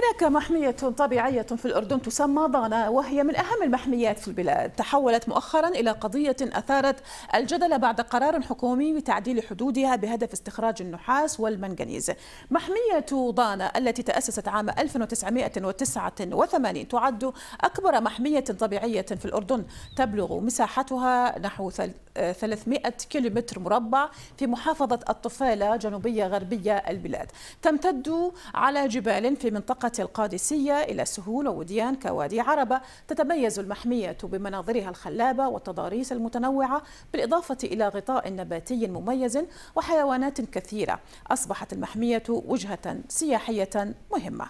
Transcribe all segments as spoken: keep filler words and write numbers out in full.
هناك محمية طبيعية في الأردن تسمى ضانا، وهي من أهم المحميات في البلاد. تحولت مؤخرا إلى قضية أثارت الجدل بعد قرار حكومي بتعديل حدودها بهدف استخراج النحاس والمنغنيز. محمية ضانا التي تأسست عام ألف وتسعمئة وتسعة وثمانين تعد أكبر محمية طبيعية في الأردن، تبلغ مساحتها نحو ثلاثمئة كيلومتر مربع في محافظة الطفيلة جنوبية غربية البلاد. تمتد على جبال في منطقة القادسية إلى سهول ووديان كوادي عربة. تتميز المحمية بمناظرها الخلابة والتضاريس المتنوعة، بالإضافة إلى غطاء نباتي مميز وحيوانات كثيرة. أصبحت المحمية وجهة سياحية مهمة.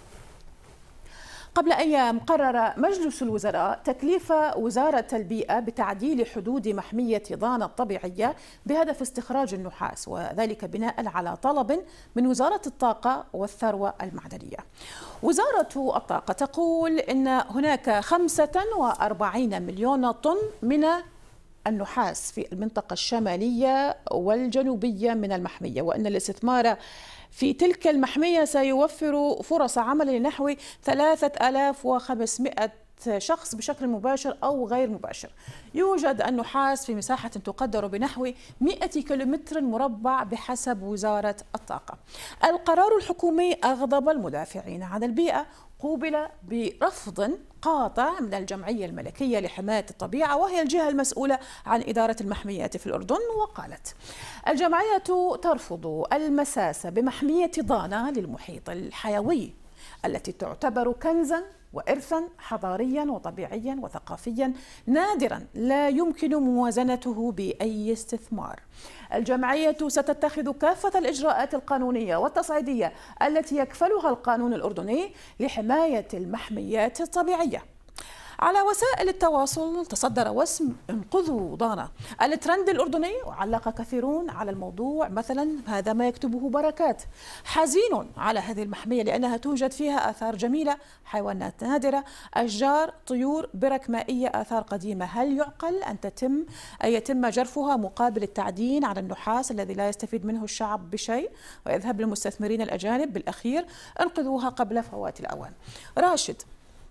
قبل أيام قرر مجلس الوزراء تكليف وزارة البيئة بتعديل حدود محمية ضانا الطبيعية بهدف استخراج النحاس، وذلك بناء على طلب من وزارة الطاقة والثروة المعدنية. وزارة الطاقة تقول إن هناك خمسة وأربعين مليون طن من النحاس في المنطقة الشمالية والجنوبية من المحمية، وأن الاستثمار في تلك المحمية سيوفر فرص عمل لنحو ثلاثة آلاف وخمسمئة شخص بشكل مباشر أو غير مباشر. يوجد النحاس في مساحة تقدر بنحو مئة كيلومتر مربع بحسب وزارة الطاقة. القرار الحكومي أغضب المدافعين عن البيئة، قوبل برفض قاطع من الجمعية الملكية لحماية الطبيعة، وهي الجهة المسؤولة عن إدارة المحميات في الأردن. وقالت الجمعية ترفض المساس بمحمية ضانا للمحيط الحيوي التي تعتبر كنزا وإرثا حضاريا وطبيعيا وثقافيا نادرا لا يمكن موازنته بأي استثمار. الجمعية ستتخذ كافة الإجراءات القانونية والتصعيدية التي يكفلها القانون الأردني لحماية المحميات الطبيعية. على وسائل التواصل تصدر وسم انقذوا ضانا الترند الأردني، وعلق كثيرون على الموضوع. مثلا هذا ما يكتبه بركات: حزين على هذه المحمية لأنها توجد فيها آثار جميلة، حيوانات نادرة، أشجار، طيور، برك مائية، آثار قديمة. هل يعقل أن تتم أن يتم جرفها مقابل التعدين على النحاس الذي لا يستفيد منه الشعب بشيء ويذهب للمستثمرين الأجانب؟ بالأخير انقذوها قبل فوات الأوان. راشد: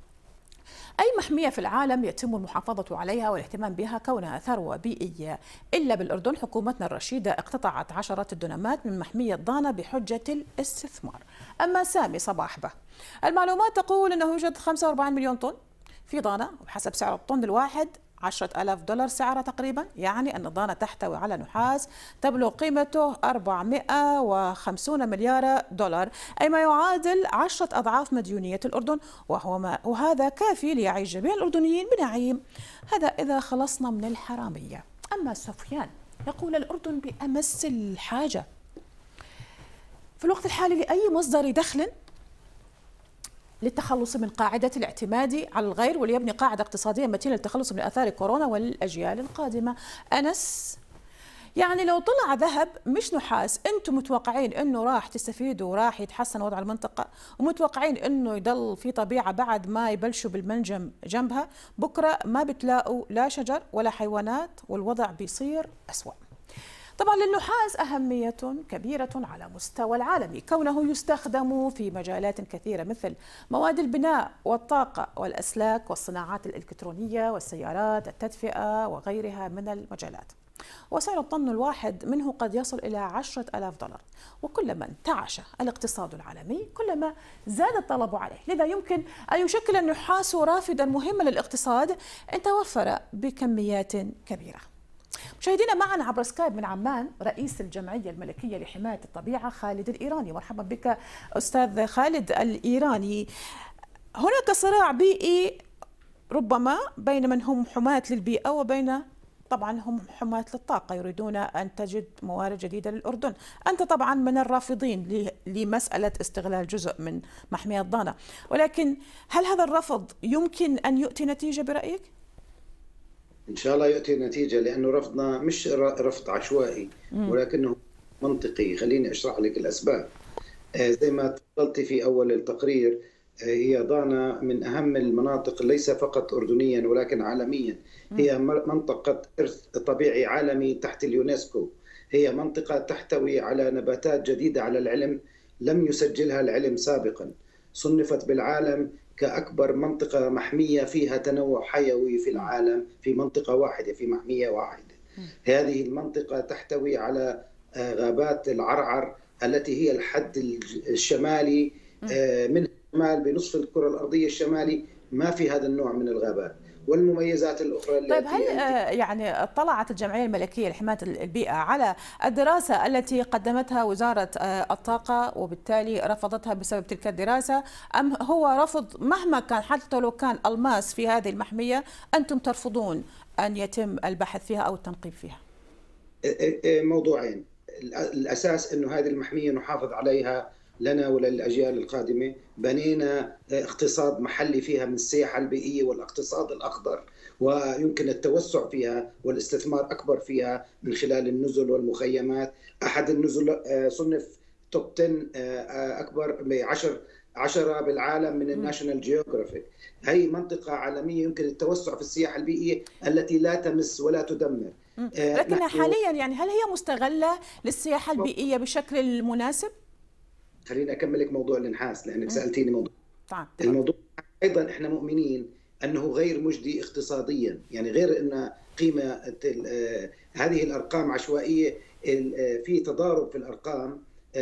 أي محمية في العالم يتم المحافظة عليها والاهتمام بها كونها ثروة بيئية، إلا بالأردن حكومتنا الرشيدة اقتطعت عشرات الدنمات من محمية ضانا بحجة الاستثمار. أما سامي صباح به: المعلومات تقول أنه يوجد خمسة وأربعين مليون طن في ضانا، وبحسب سعر الطن الواحد عشرة آلاف دولار سعره تقريبا، يعني أن ضانا تحتوي على نحاس تبلغ قيمته أربعمئة وخمسين مليار دولار، أي ما يعادل عشرة أضعاف مديونية الأردن، وهو ما وهذا كافي ليعيش جميع الأردنيين بنعيم. هذا إذا خلصنا من الحرامية. أما سفيان يقول الأردن بأمس الحاجة في الوقت الحالي لأي مصدر دخل للتخلص من قاعدة الاعتماد على الغير، وليبني قاعدة اقتصادية متينة للتخلص من آثار كورونا والأجيال القادمة. أنس: يعني لو طلع ذهب مش نحاس، أنتم متوقعين أنه راح تستفيدوا وراح يتحسن وضع المنطقة، ومتوقعين أنه يضل في طبيعة بعد ما يبلشوا بالمنجم جنبها؟ بكرة ما بتلاقوا لا شجر ولا حيوانات، والوضع بيصير أسوأ. طبعا للنحاس أهمية كبيرة على مستوى العالمي، كونه يستخدم في مجالات كثيرة مثل مواد البناء والطاقة والأسلاك والصناعات الإلكترونية والسيارات، التدفئة وغيرها من المجالات. وسعر الطن الواحد منه قد يصل إلى عشرة آلاف دولار، وكلما انتعش الاقتصاد العالمي كلما زاد الطلب عليه، لذا يمكن أن يشكل النحاس رافدا مهما للاقتصاد إن توفر بكميات كبيرة. مشاهدينا، معنا عبر سكايب من عمان رئيس الجمعية الملكية لحماية الطبيعة خالد الإيراني. مرحبا بك أستاذ خالد الإيراني. هناك صراع بيئي ربما بين من هم حماة للبيئة وبين طبعا هم حماة للطاقة، يريدون أن تجد موارد جديدة للأردن. أنت طبعا من الرافضين لمسألة استغلال جزء من محمية ضانا، ولكن هل هذا الرفض يمكن أن يؤتي نتيجة برأيك؟ إن شاء الله يؤتي نتيجة، لأنه رفضنا مش رفض عشوائي ولكنه منطقي. خليني أشرح لك الأسباب. زي ما تفضلتي في أول التقرير، هي ضانا من أهم المناطق ليس فقط أردنيا ولكن عالميا. هي منطقة إرث طبيعي عالمي تحت اليونسكو. هي منطقة تحتوي على نباتات جديدة على العلم لم يسجلها العلم سابقا. صنفت بالعالم كأكبر منطقة محمية فيها تنوع حيوي في العالم، في منطقة واحدة، في محمية واحدة. هذه المنطقة تحتوي على غابات العرعر التي هي الحد الشمالي من الشمال بنصف الكرة الأرضية الشمالي، ما في هذا النوع من الغابات. والمميزات الأخرى التي طيب هل يعني اطلعت الجمعية الملكية لحماية البيئة على الدراسة التي قدمتها وزارة الطاقة وبالتالي رفضتها بسبب تلك الدراسة، أم هو رفض مهما كان حتى لو كان ألماس في هذه المحمية أنتم ترفضون أن يتم البحث فيها أو التنقيب فيها؟ موضوعين. الأساس أنه هذه المحمية نحافظ عليها لنا وللأجيال القادمة. بنينا اقتصاد محلي فيها من السياحة البيئية والاقتصاد الأخضر، ويمكن التوسع فيها والاستثمار أكبر فيها من خلال النزل والمخيمات. أحد النزل صنف توب عشرة أكبر بعشر عشرة بالعالم من الناشونال جيوغرافيك. هي منطقة عالمية يمكن التوسع في السياحة البيئية التي لا تمس ولا تدمر. لكنها حاليا يعني هل هي مستغلة للسياحة البيئية بشكل مناسب؟ خليني أكمل لك موضوع النحاس لأنك سألتيني موضوع. طبعا. الموضوع أيضا إحنا مؤمنين أنه غير مجدي اقتصاديا، يعني غير أن قيمة هذه الأرقام عشوائية، في تضارب في الأرقام.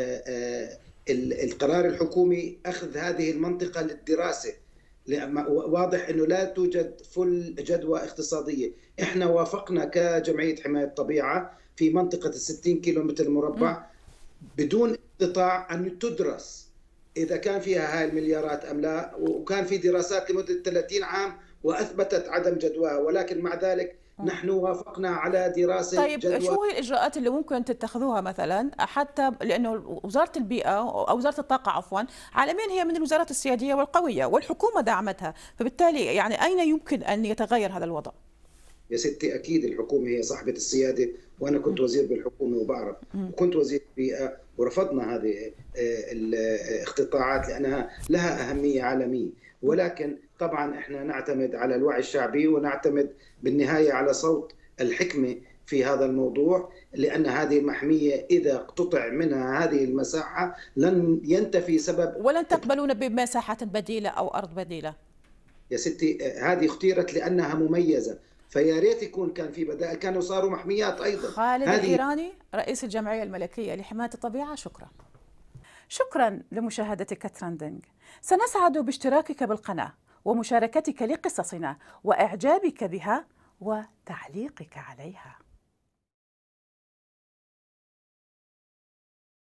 القرار الحكومي أخذ هذه المنطقة للدراسة، واضح أنه لا توجد فل جدوى اقتصادية. إحنا وافقنا كجمعية حماية الطبيعة في منطقة الستين كيلو متر مربع بدون استطاع أن تدرس إذا كان فيها هاي المليارات أم لا، وكان في دراسات لمدة ثلاثين عام وأثبتت عدم جدواها، ولكن مع ذلك نحن وافقنا على دراسة طيب جدوى. شو هي الإجراءات اللي ممكن تتخذوها مثلا، حتى لأنه وزارة البيئة أو وزارة الطاقة عفوا عالميا هي من الوزارات السيادية والقوية والحكومة دعمتها، فبالتالي يعني أين يمكن أن يتغير هذا الوضع؟ يا ستي أكيد الحكومة هي صاحبة السيادة، وأنا كنت وزير بالحكومة وبعرف، وكنت وزير بيئة ورفضنا هذه الاقتطاعات لأنها لها أهمية عالمية. ولكن طبعا احنا نعتمد على الوعي الشعبي ونعتمد بالنهاية على صوت الحكمة في هذا الموضوع، لأن هذه المحمية إذا اقتطع منها هذه المساحة لن ينتفي سبب. ولن تقبلون بمساحة بديلة أو أرض بديلة؟ يا ستي هذه اختيرت لأنها مميزة، فيا ريت يكون كان في بدائل، كانوا صاروا محميات أيضا. خالد الإيراني رئيس الجمعية الملكية لحماية الطبيعة، شكرا. شكرا لمشاهدتك ترندنج. سنسعد باشتراكك بالقناة ومشاركتك لقصصنا وإعجابك بها وتعليقك عليها.